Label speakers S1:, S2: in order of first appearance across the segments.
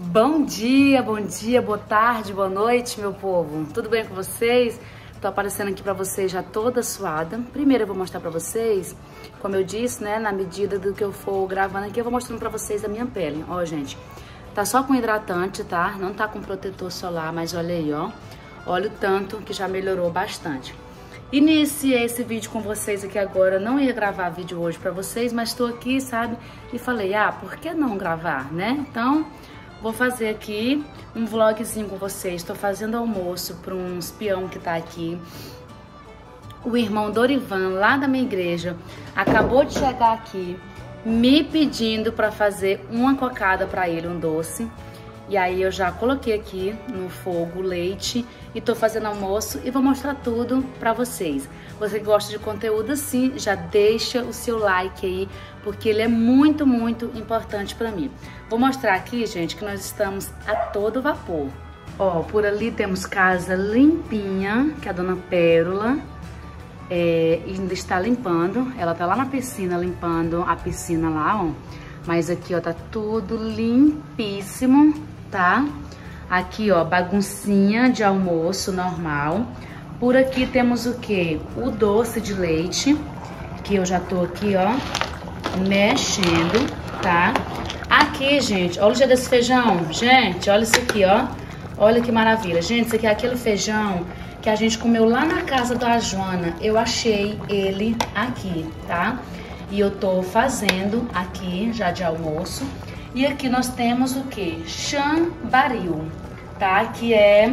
S1: Bom dia, boa tarde, boa noite, meu povo. Tudo bem com vocês? Tô aparecendo aqui pra vocês já toda suada. Primeiro eu vou mostrar pra vocês, como eu disse, né, na medida do que eu for gravando aqui, eu vou mostrando pra vocês a minha pele. Ó, gente, tá só com hidratante, tá? Não tá com protetor solar, mas olha aí, ó. Olha o tanto que já melhorou bastante. Iniciei esse vídeo com vocês aqui agora, não ia gravar vídeo hoje pra vocês, mas tô aqui, sabe? E falei, por que não gravar, né? Então, vou fazer aqui um vlogzinho com vocês. Tô fazendo almoço para um espião que tá aqui. O irmão Dorivan, lá da minha igreja, acabou de chegar aqui me pedindo para fazer uma cocada para ele, um doce. E aí eu já coloquei aqui no fogo o leite e tô fazendo almoço e vou mostrar tudo pra vocês. Você que gosta de conteúdo assim, já deixa o seu like aí, porque ele é muito, muito importante pra mim. Vou mostrar aqui, gente, que nós estamos a todo vapor. Ó, por ali temos casa limpinha, que a dona Pérola ainda está limpando. Ela tá lá na piscina, limpando a piscina lá, ó. Mas aqui, ó, tá tudo limpíssimo, tá? Aqui, ó, baguncinha de almoço normal. Por aqui temos o quê? O doce de leite, que eu já tô aqui, ó, mexendo, tá? Aqui, gente, olha o dia desse feijão. Gente, olha isso aqui, ó. Olha que maravilha. Gente, isso aqui é aquele feijão que a gente comeu lá na casa da Joana. Eu achei ele aqui, tá? E eu tô fazendo aqui já de almoço. E aqui nós temos o que? Chambaril, tá? Que é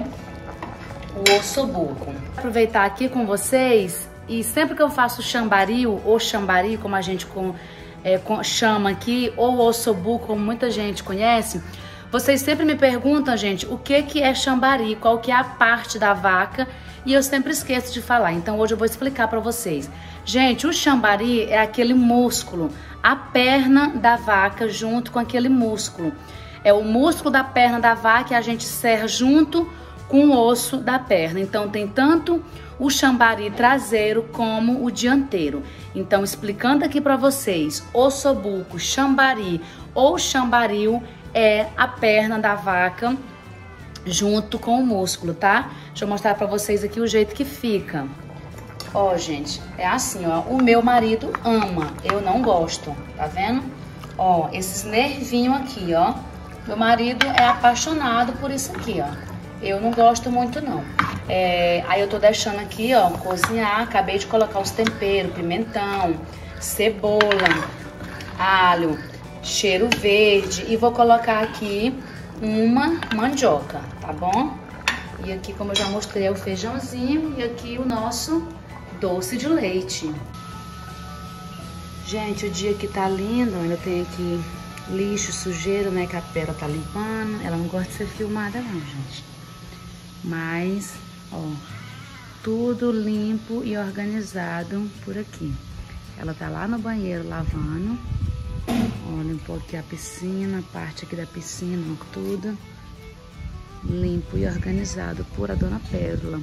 S1: o ossobuco. Vou aproveitar aqui com vocês, e sempre que eu faço chambaril, ou chambari, como a gente chama aqui, ou ossobuco, como muita gente conhece, vocês sempre me perguntam, gente, o que é chambari, qual que é a parte da vaca, e eu sempre esqueço de falar. Então hoje eu vou explicar pra vocês. Gente, o chambari é aquele músculo, a perna da vaca junto com aquele músculo. É o músculo da perna da vaca que a gente serra junto com o osso da perna. Então tem tanto o chambari traseiro como o dianteiro. Então, explicando aqui pra vocês, ossobuco, chambari ou chambaril é a perna da vaca junto com o músculo, tá? Deixa eu mostrar pra vocês aqui o jeito que fica. Ó, gente, é assim, ó. O meu marido ama, eu não gosto, tá vendo? Ó, esses nervinhos aqui, ó. Meu marido é apaixonado por isso aqui, ó. Eu não gosto muito, não. Aí eu tô deixando aqui, ó, cozinhar. Acabei de colocar os temperos, pimentão, cebola, alho, cheiro verde. E vou colocar aqui uma mandioca, tá bom? E aqui, como eu já mostrei, é o feijãozinho. E aqui o nosso doce de leite. Gente, o dia aqui tá lindo. Ainda tem aqui lixo, sujeira, né, que a Pérola tá limpando. Ela não gosta de ser filmada não, gente. Mas, ó, tudo limpo e organizado por aqui. Ela tá lá no banheiro lavando. Ó, limpou aqui a piscina, a parte aqui da piscina, tudo limpo e organizado por a dona Pérola.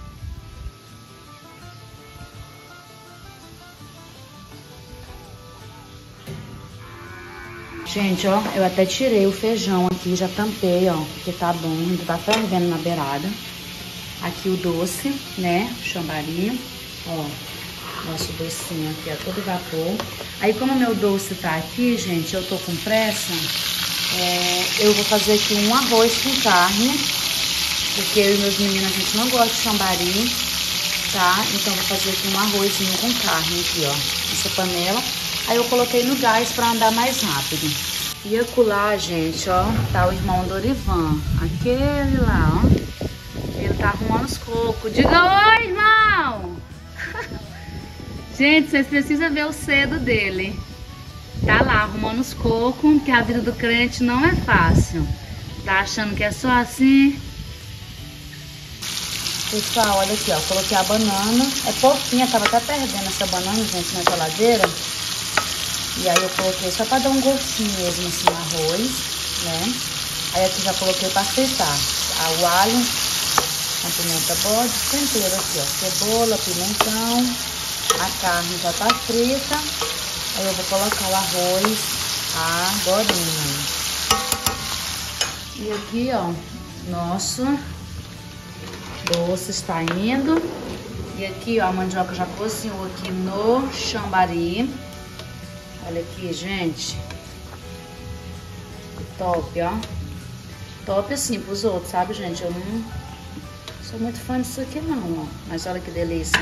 S1: Gente, ó, eu até tirei o feijão aqui, já tampei, ó, porque tá bom, ainda tá fervendo na beirada. Aqui o doce, né, chambari, ó, nosso docinho aqui a todo vapor. Aí, como o meu doce tá aqui, gente, eu tô com pressa, eu vou fazer aqui um arroz com carne, porque eu e meus meninos, a gente não gosta de chambari, tá? Então, eu vou fazer aqui um arrozinho com carne aqui, ó, nessa panela. Aí eu coloquei no gás pra andar mais rápido. E acolá, gente, ó, tá o irmão Dorivan. Aquele lá, ó. Ele tá arrumando os cocos. Diga oi, irmão! Gente, vocês precisam ver o cedo dele. Tá lá arrumando os cocos, que a vida do crente não é fácil. Tá achando que é só assim? Pessoal, olha aqui, ó. Coloquei a banana. É pouquinha, tava até perdendo essa banana, gente, na geladeira. E aí eu coloquei só pra dar um gostinho mesmo assim no arroz, né? Aí aqui já coloquei pra fritar. O alho, a pimenta bode, tempero aqui, ó. Cebola, pimentão. A carne já tá frita. Aí eu vou colocar o arroz agorinha. E aqui, ó, nosso doce está indo. E aqui, ó, a mandioca já cozinhou aqui no chambari. Olha aqui, gente. Top, ó. Top assim pros outros, sabe, gente? Eu não sou muito fã disso aqui não, ó. Mas olha que delícia.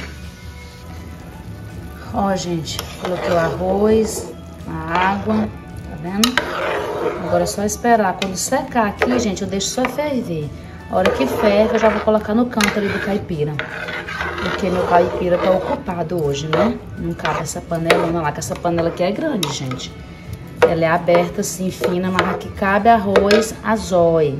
S1: Ó, gente, coloquei o arroz, a água, tá vendo? Agora é só esperar. Quando secar aqui, gente, eu deixo só ferver. A hora que ferve, eu já vou colocar no canto ali do caipira. Porque meu caipira tá ocupado hoje, né? Não cabe essa panela lá, que essa panela aqui é grande, gente. Ela é aberta assim, fina, mas aqui cabe arroz a zóio.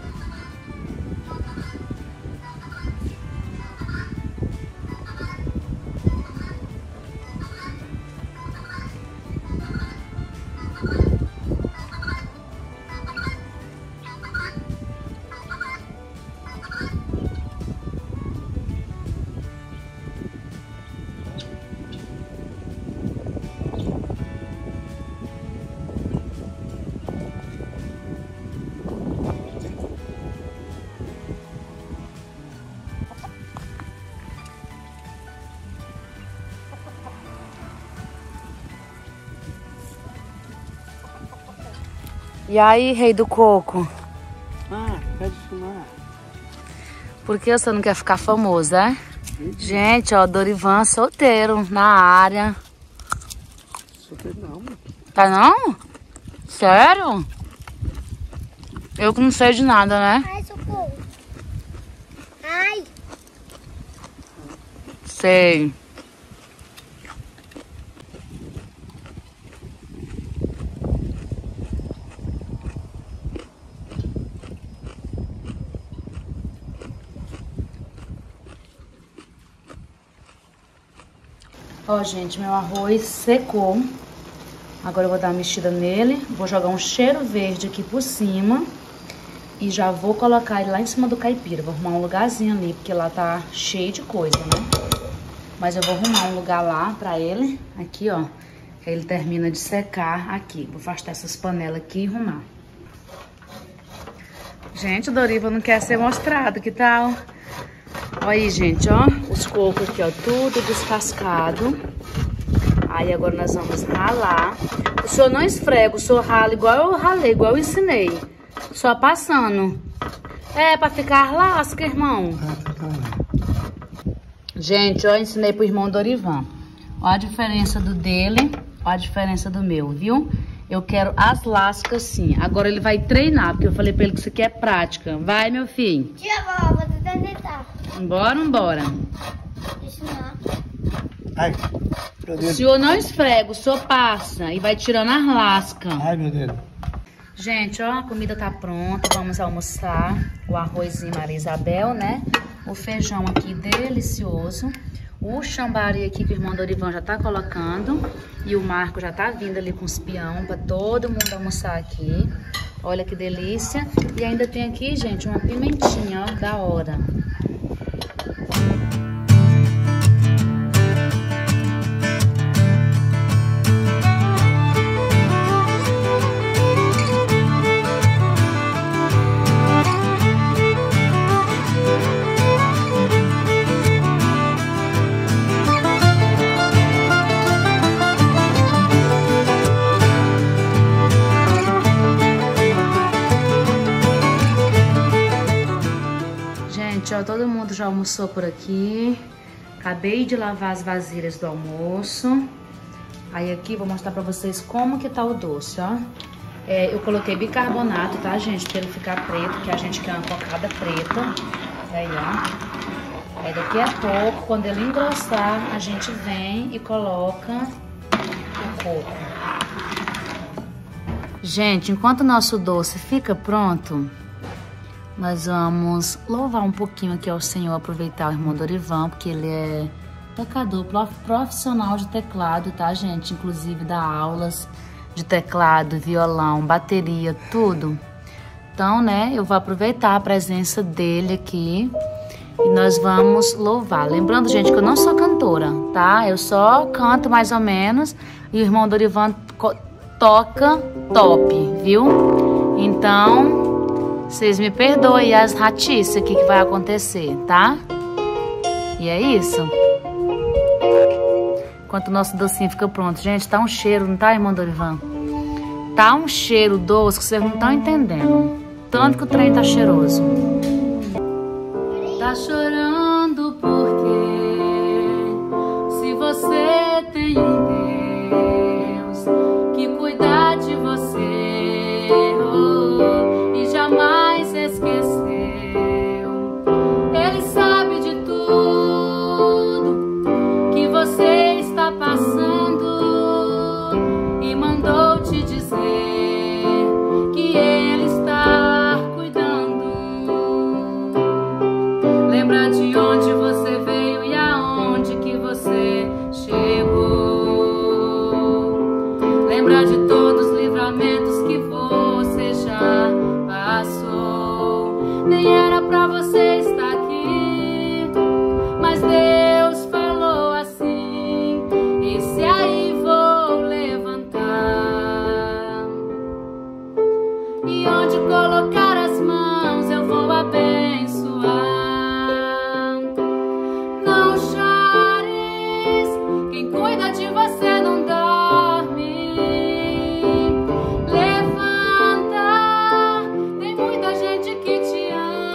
S1: E aí, rei do coco?
S2: Ah, pode fumar.
S1: Por que você não quer ficar famoso, é? Gente, ó, Dorivan solteiro na área.
S2: Solteiro não, mano.
S1: Tá não? Sério? Eu que não sei de nada, né?
S3: Ai, socorro. Ai.
S1: Sei. Ó, gente, meu arroz secou. Agora eu vou dar uma mexida nele. Vou jogar um cheiro verde aqui por cima. E já vou colocar ele lá em cima do caipira. Vou arrumar um lugarzinho ali, porque lá tá cheio de coisa, né? Mas eu vou arrumar um lugar lá pra ele. Aqui, ó. Que aí ele termina de secar aqui. Vou afastar essas panelas aqui e arrumar. Gente, o Doriva não quer ser mostrado, que tal? Olha aí, gente, ó. Os cocos aqui, ó, tudo descascado. Aí agora nós vamos ralar. O senhor não esfrega, o senhor rala igual eu ralei, igual eu ensinei. Só passando. É, pra ficar lasca, irmão. Gente, ó, eu ensinei pro irmão Dorivan. Ó a diferença do dele, ó a diferença do meu, viu? Eu quero as lascas sim. Agora ele vai treinar, porque eu falei pra ele que isso aqui é prática. Vai, meu filho.
S3: Tia, vou tentar.
S1: Embora.
S3: Isso não.
S2: Ai, meu
S1: O
S2: dedo.
S1: senhor não esfrega, o senhor passa e vai tirando as lascas.
S2: Ai, meu dedo.
S1: Gente, ó, a comida tá pronta, vamos almoçar. O arrozinho Maria Isabel, né? O feijão aqui delicioso. O chambari aqui que o irmão Dorivan já tá colocando. E o Marco já tá vindo ali com os peão pra todo mundo almoçar aqui. Olha que delícia. E ainda tem aqui, gente, uma pimentinha, ó, da hora. Gente, ó, todo mundo já almoçou por aqui. Acabei de lavar as vasilhas do almoço. Aí aqui vou mostrar pra vocês como que tá o doce, ó. Eu coloquei bicarbonato, tá, gente? Pra ele ficar preto, que a gente quer uma cocada preta. Aí, ó. Aí daqui a pouco, quando ele engrossar, a gente vem e coloca o coco. Gente, enquanto o nosso doce fica pronto, nós vamos louvar um pouquinho aqui ao Senhor, aproveitar o irmão Dorivan, porque ele é tocador profissional de teclado, tá, gente? Inclusive dá aulas de teclado, violão, bateria, tudo. Então, né, eu vou aproveitar a presença dele aqui e nós vamos louvar. Lembrando, gente, que eu não sou cantora, tá? Eu só canto mais ou menos e o irmão Dorivan toca top, viu? Então, Vocês me perdoem as ratices aqui que vai acontecer, tá? E é isso. Enquanto o nosso docinho fica pronto. Gente, tá um cheiro, não tá, irmão Dorivan? Tá um cheiro doce que vocês não estão entendendo. Tanto que o trem tá cheiroso. Tá chorando porque se você tem um Deus que cuida de você, oh, e jamais esqueceu, Ele sabe de tudo que você está passando e mandou te dizer que Ele está cuidando. Lembra de onde você veio e aonde que você chegou. Lembra de todos os livramentos que você já passou. Nem era pra você estar aqui, mas Deus falou assim: esse aí vou levantar, e onde colocar as mãos eu vou abençoar. Não chores, quem cuida de você não dorme. Levanta, tem muita gente que te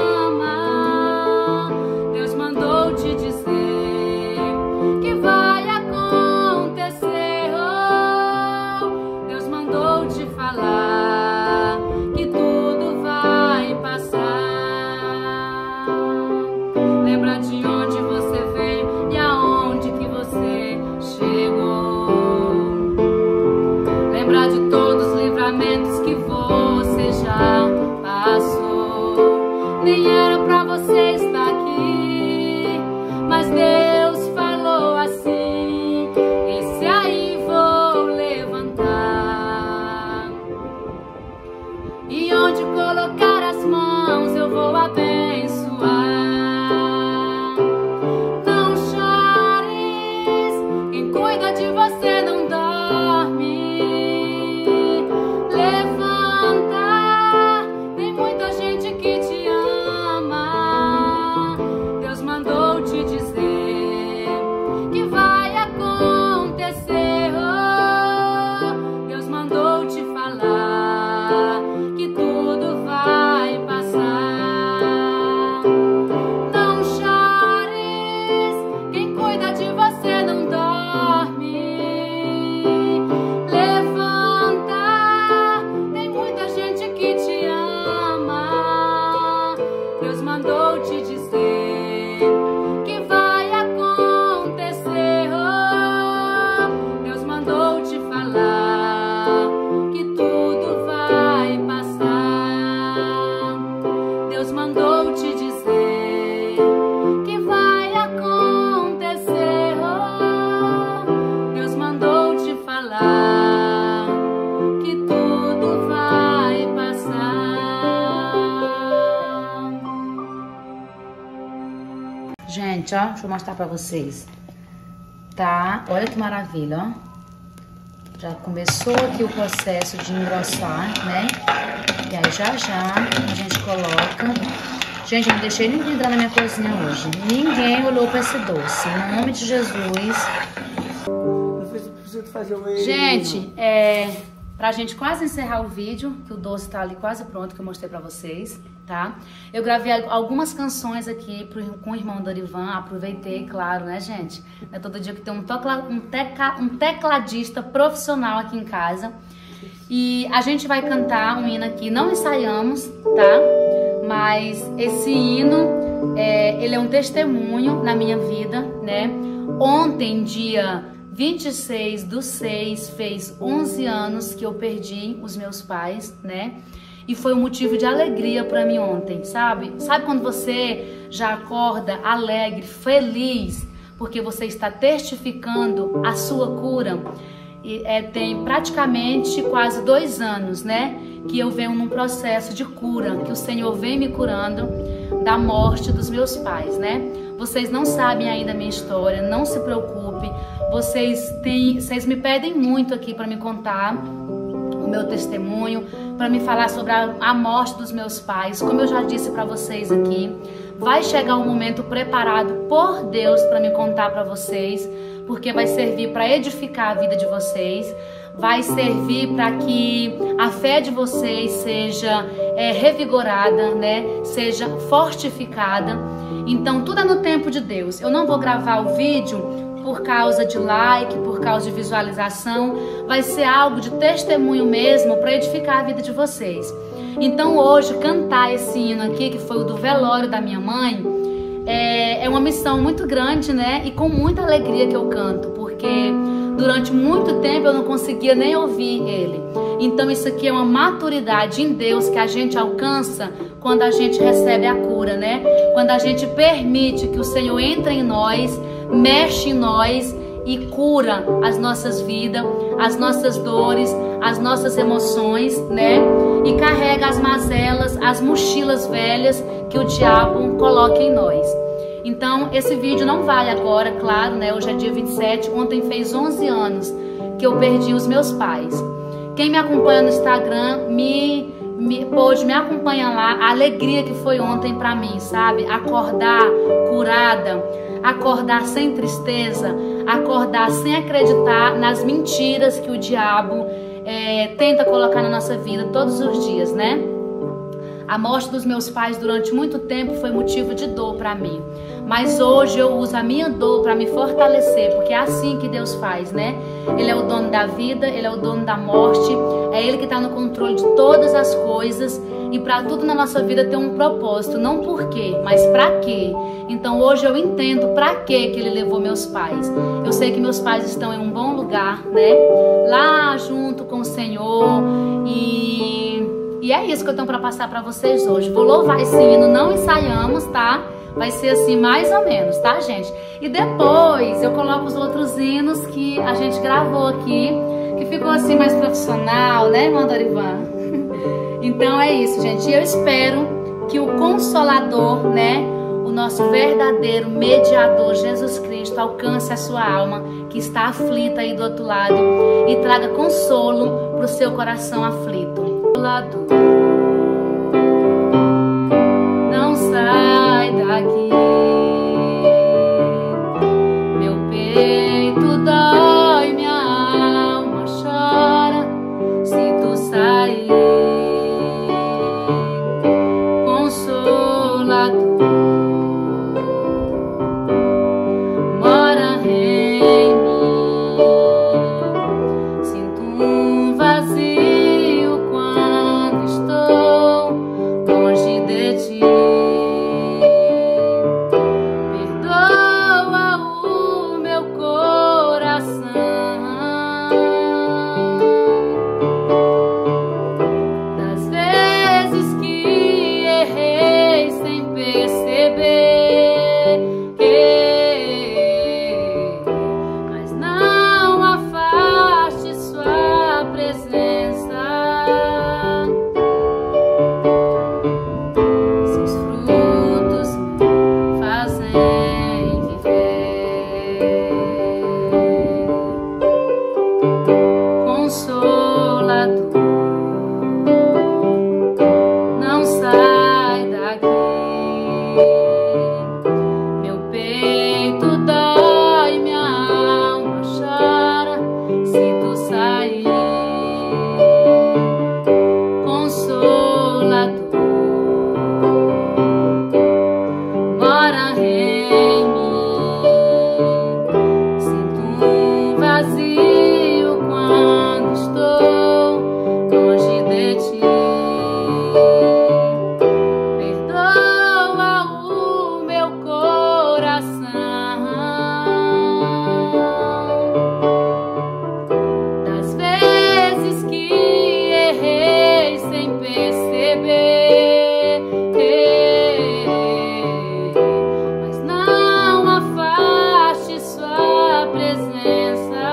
S1: ama. Deus mandou te dizer que vai acontecer, oh, Deus mandou te falar que tudo vai passar. Lembra de onde você veio e aonde que você chegou. Lembra de todos os livramentos que você já passou. Nem era pra você estar aqui, mas Deus falou assim: esse aí vou levantar, e onde colocar as mãos eu vou abençoar. Não chores, quem cuida de você não dorme. Levanta, tem muita gente que te ama. Deus mandou te dizer que vai acontecer, oh, Deus mandou te falar que tudo vai passar. Não chores, quem cuida de você não dorme. Levanta, tem muita gente que te ama. Deus mandou te dizer que vai acontecer, oh, Deus mandou te falar que tudo vai passar. Deus mandou te dizer que vai acontecer, oh, Deus mandou te falar que tudo vai passar. Gente, ó, deixa eu mostrar pra vocês. Tá? Olha que maravilha, ó. Já começou aqui o processo de engrossar, né? E aí já a gente coloca. Gente, eu não deixei ninguém entrar na minha cozinha hoje. Ninguém olhou pra esse doce. Em nome de Jesus.
S2: Não precisa fazer o
S1: Gente, pra gente quase encerrar o vídeo, que o doce tá ali quase pronto, que eu mostrei pra vocês, tá? Eu gravei algumas canções aqui com o irmão Dorivan, aproveitei, claro, né, gente? É todo dia que tem um tecladista profissional aqui em casa. E a gente vai cantar um hino aqui, não ensaiamos, tá? Mas esse hino, ele é um testemunho na minha vida, né? Ontem, dia 26/6, fez 11 anos que eu perdi os meus pais, né? E foi um motivo de alegria pra mim ontem, sabe? Sabe quando você já acorda alegre, feliz, porque você está testificando a sua cura? E, tem praticamente quase 2 anos, né? Que eu venho num processo de cura, que o Senhor vem me curando da morte dos meus pais, né? Vocês não sabem ainda a minha história, não se preocupe. Vocês me pedem muito aqui para me contar o meu testemunho, para me falar sobre a morte dos meus pais. Como eu já disse para vocês aqui, vai chegar um momento preparado por Deus para me contar para vocês, porque vai servir para edificar a vida de vocês, vai servir para que a fé de vocês seja revigorada, né? Seja fortificada. Então tudo é no tempo de Deus. Eu não vou gravar o vídeo por causa de like, por causa de visualização. Vai ser algo de testemunho mesmo para edificar a vida de vocês. Então hoje cantar esse hino aqui, que foi o do velório da minha mãe, é uma missão muito grande, né? E com muita alegria que eu canto, porque durante muito tempo eu não conseguia nem ouvir ele. Então isso aqui é uma maturidade em Deus que a gente alcança quando a gente recebe a cura, né? Quando a gente permite que o Senhor entre em nós, mexe em nós e cura as nossas vidas, as nossas dores, as nossas emoções, né? E carrega as mazelas, as mochilas velhas que o diabo coloca em nós. Então, esse vídeo não vale agora, claro, né? Hoje é dia 27, ontem fez 11 anos que eu perdi os meus pais. Quem me acompanha no Instagram, pode me acompanhar lá, a alegria que foi ontem pra mim, sabe? Acordar curada, acordar sem tristeza, acordar sem acreditar nas mentiras que o diabo tenta colocar na nossa vida todos os dias, né? A morte dos meus pais durante muito tempo foi motivo de dor para mim. Mas hoje eu uso a minha dor para me fortalecer, porque é assim que Deus faz, né? Ele é o dono da vida, Ele é o dono da morte, é Ele que está no controle de todas as coisas. E para tudo na nossa vida tem um propósito, não por quê, mas para quê. Então hoje eu entendo para quê que Ele levou meus pais. Eu sei que meus pais estão em um bom lugar, né? Lá junto com o Senhor. E é isso que eu tenho para passar para vocês hoje. Vou louvar esse hino, não ensaiamos, tá? Vai ser assim mais ou menos, tá, gente? E depois eu coloco os outros hinos que a gente gravou aqui, que ficou assim mais profissional, né, irmã Dorivan? Então é isso, gente. E eu espero que o Consolador, né, o nosso verdadeiro mediador, Jesus Cristo, alcance a sua alma que está aflita aí do outro lado e traga consolo para o seu coração aflito. Não sai daqui, meu peito dói, minha alma chora se tu sair. Consolador, mora em mim, sinto um vazio quando estou longe de ti. Perdoa o meu coração das vezes que errei sem perceber, mas não afaste sua presença. Seus frutos me fazem viver. Consolador, não sai daqui, meu peito dói, minha alma chora se tu sair. Consolador, mora em mim, sinto um vazio quando estou longe de ti. Perdoa o meu coração das vezes que errei sem perceber, mas não afaste sua presença.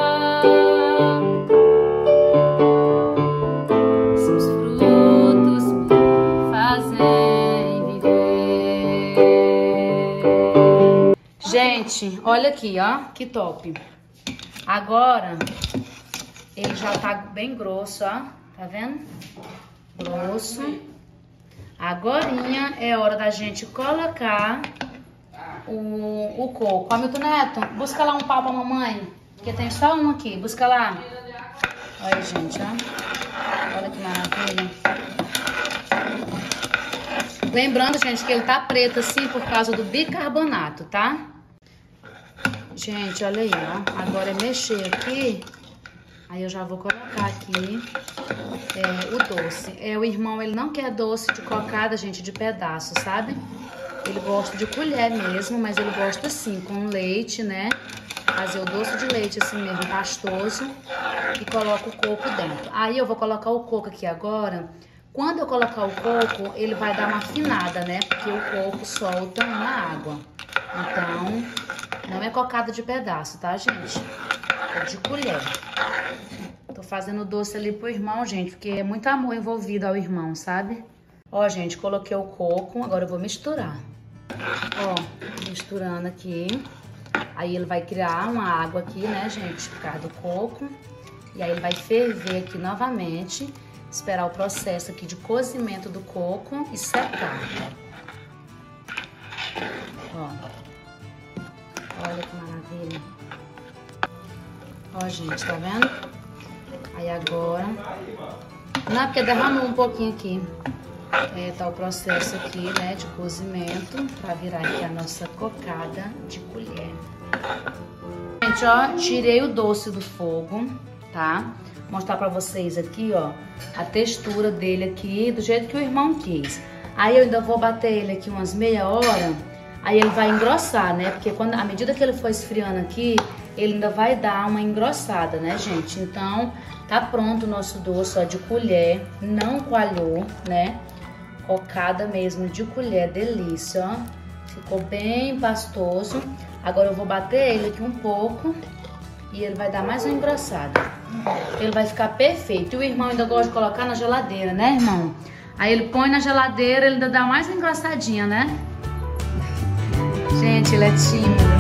S1: Seus frutos me fazem viver. Gente, olha aqui, ó, que top. Agora ele já tá bem grosso, ó. Tá vendo? Grosso. Agorinha é hora da gente colocar o coco. Ó, Milton Neto, busca lá um pau pra mamãe, porque tem só um aqui. Busca lá. Olha, gente, ó. Olha que maravilha. Lembrando, gente, que ele tá preto assim por causa do bicarbonato, tá? Gente, olha aí, ó. Agora é mexer aqui. Aí eu já vou colocar aqui o doce. O irmão, ele não quer doce de cocada, gente, de pedaço, sabe? Ele gosta de colher mesmo, mas ele gosta assim, com leite, né? Fazer o doce de leite assim mesmo, pastoso. E coloca o coco dentro. Aí eu vou colocar o coco aqui agora. Quando eu colocar o coco, ele vai dar uma afinada, né? Porque o coco solta uma água. Então, não é cocada de pedaço, tá, gente? É de colher. Tô fazendo doce ali pro irmão, gente, porque é muito amor envolvido ao irmão, sabe? Ó, gente, coloquei o coco, agora eu vou misturar. Ó, misturando aqui. Aí ele vai criar uma água aqui, né, gente, por causa do coco. E aí ele vai ferver aqui novamente. Esperar o processo aqui de cozimento do coco e secar. Ó. Olha que maravilha. Ó, gente, tá vendo? Aí agora... Não, porque derramou um pouquinho aqui. Tá o processo aqui, né, de cozimento. Pra virar aqui a nossa cocada de colher. Gente, ó, tirei o doce do fogo, tá? Mostrar pra vocês aqui, ó, a textura dele aqui, do jeito que o irmão quis. Aí eu ainda vou bater ele aqui umas meia hora, aí ele vai engrossar, né? Porque quando, à medida que ele for esfriando aqui, ele ainda vai dar uma engrossada, né, gente? Então, tá pronto o nosso doce, ó, de colher, não coalhou, né? Cocada mesmo de colher, delícia, ó. Ficou bem pastoso. Agora eu vou bater ele aqui um pouco e ele vai dar mais uma engrossada. Ele vai ficar perfeito. E o irmão ainda gosta de colocar na geladeira, né, irmão? Aí ele põe na geladeira, ele ainda dá mais uma engrossadinha, né? Gente, ele é tímido.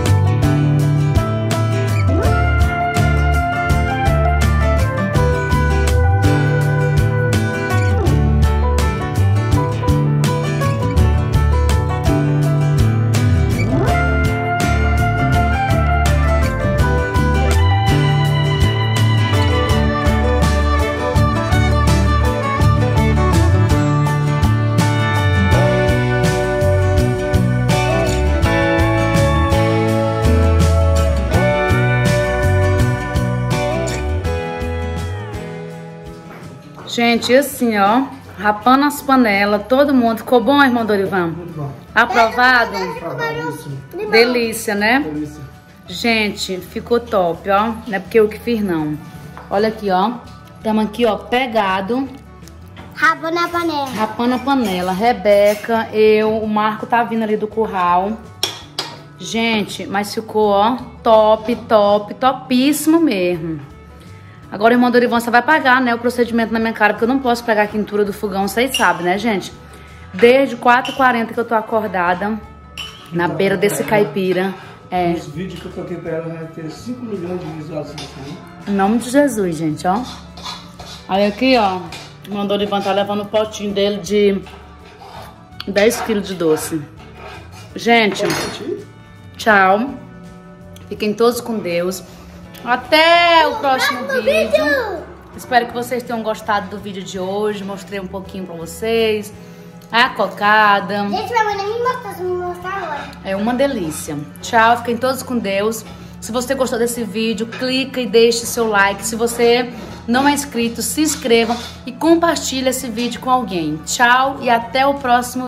S1: Gente, assim, ó, rapando as panelas, todo mundo. Ficou bom, irmão Dorivan?
S2: Muito bom.
S1: Aprovado?
S2: Aprovadíssimo.
S1: Delícia, né?
S2: Delícia.
S1: Gente, ficou top, ó. Não é porque eu que fiz, não. Olha aqui, ó. Estamos aqui, ó, pegado.
S3: Rapando a panela.
S1: Rapando a panela. Rebeca, eu, o Marco tá vindo ali do curral. Gente, mas ficou, ó, top, top, topíssimo mesmo. Agora o irmão Dorivan só vai pagar, né, o procedimento na minha cara, porque eu não posso pegar a quentura do fogão, vocês sabem, né, gente? Desde 4h40 que eu tô acordada, na beira desse caipira.
S2: Os vídeos que eu toquei pra ela vai ter 5 milhões de visualizações.
S1: Em nome de Jesus, gente, ó. Aí aqui, ó, o irmão Dorivan tá levando o potinho dele de 10 quilos de doce. Gente, tchau. Fiquem todos com Deus. Até o próximo vídeo. Espero que vocês tenham gostado do vídeo de hoje. Mostrei um pouquinho pra vocês. A cocada.
S3: Gente, minha mãe nem me mostrou, se me mostrar agora.
S1: É uma delícia. Tchau, fiquem todos com Deus. Se você gostou desse vídeo, clica e deixe seu like. Se você não é inscrito, se inscreva e compartilhe esse vídeo com alguém. Tchau e até o próximo